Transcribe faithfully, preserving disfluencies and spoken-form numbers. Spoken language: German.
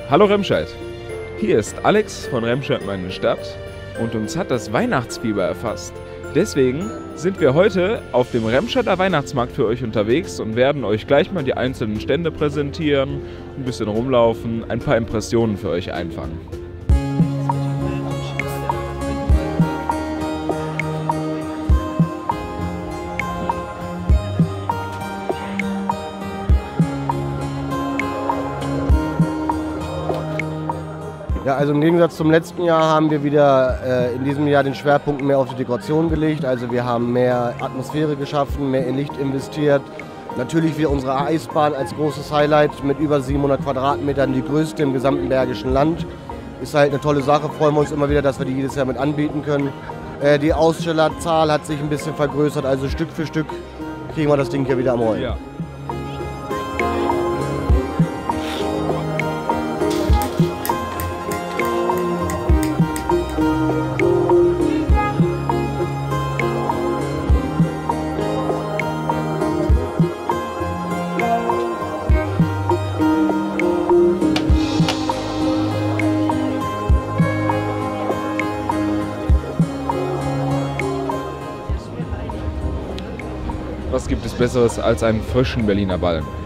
Hallo Remscheid, hier ist Alex von Remscheid meine Stadt und uns hat das Weihnachtsfieber erfasst. Deswegen sind wir heute auf dem Remscheider Weihnachtsmarkt für euch unterwegs und werden euch gleich mal die einzelnen Stände präsentieren, ein bisschen rumlaufen, ein paar Impressionen für euch einfangen. Ja, also im Gegensatz zum letzten Jahr haben wir wieder äh, in diesem Jahr den Schwerpunkt mehr auf die Dekoration gelegt. Also wir haben mehr Atmosphäre geschaffen, mehr in Licht investiert. Natürlich wieder unsere Eisbahn als großes Highlight mit über siebenhundert Quadratmetern, die größte im gesamten Bergischen Land. Ist halt eine tolle Sache, freuen wir uns immer wieder, dass wir die jedes Jahr mit anbieten können. Äh, die Ausstellerzahl hat sich ein bisschen vergrößert, also Stück für Stück kriegen wir das Ding hier wieder am Rollen. Ja. Was gibt es Besseres als einen frischen Berliner Ballen?